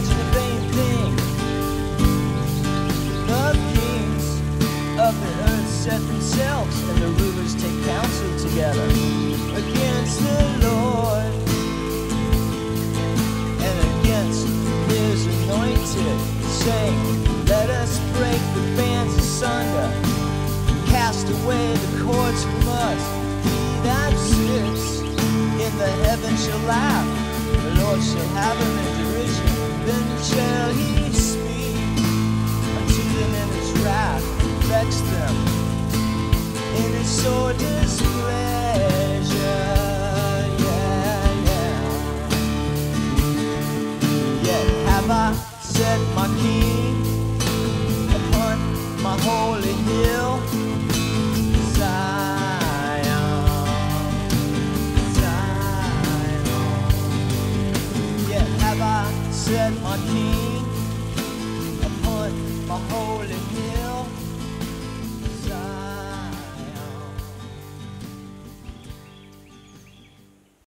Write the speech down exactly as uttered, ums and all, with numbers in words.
imagine a vain thing. The kings of the earth set themselves, and the rulers take counsel together against the Lord and against his anointed, saying, let us break the bands asunder, cast away the cords from us. He that sits in the heavens shall laugh, the Lord shall have him in derision. Then shall he speak unto them in his wrath, and vex them in his sore displeasure. Yeah, yeah. Yet have I set my king upon my holy hill, Zion, Zion. Yet have I set my king